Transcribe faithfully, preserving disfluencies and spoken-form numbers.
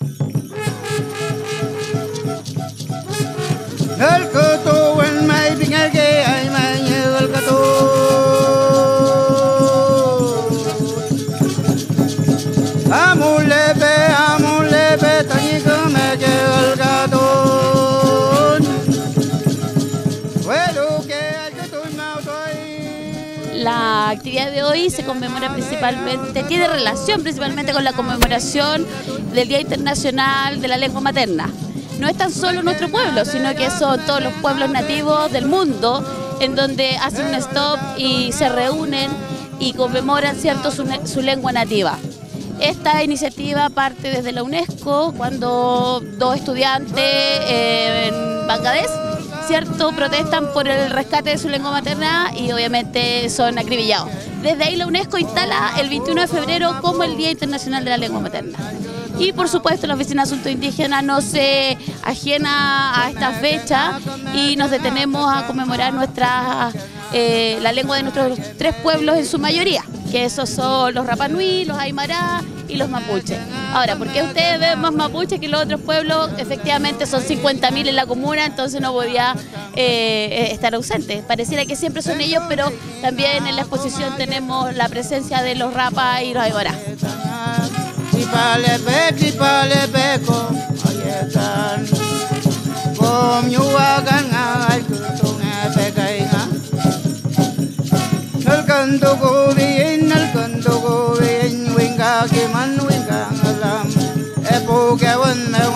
El coto en mai pingal que ay mai el coto. Amulebe amulebe tani come que el gato. Bueno que el coto mau toy. La actividad de hoy se conmemora principalmente, tiene relación principalmente con la conmemoración del Día Internacional de la Lengua Materna. No es tan solo nuestro pueblo, sino que son todos los pueblos nativos del mundo en donde hacen un stop y se reúnen y conmemoran, ¿cierto?, su, su lengua nativa. Esta iniciativa parte desde la UNESCO cuando dos estudiantes eh, en Bangladesh, ¿cierto?, protestan por el rescate de su lengua materna y obviamente son acribillados. Desde ahí la UNESCO instala el veintiuno de febrero como el Día Internacional de la Lengua Materna. Y por supuesto la Oficina de Asuntos Indígenas no se ajena a esta fecha y nos detenemos a conmemorar nuestra, eh, la lengua de nuestros tres pueblos en su mayoría, que esos son los Rapa Nui, los Aymara y los mapuches. Ahora, ¿por qué ustedes ven más mapuches que los otros pueblos? Efectivamente son cincuenta mil en la comuna, entonces no podía eh, estar ausente. Pareciera que siempre son ellos, pero también en la exposición tenemos la presencia de los Rapa y los Aymara. Tripalepe, tripalepeco, ahí están. Como yo hagan al culto me pegaina. El canto go bien, el canto go bien, winga que man winga alam. Epo que wan me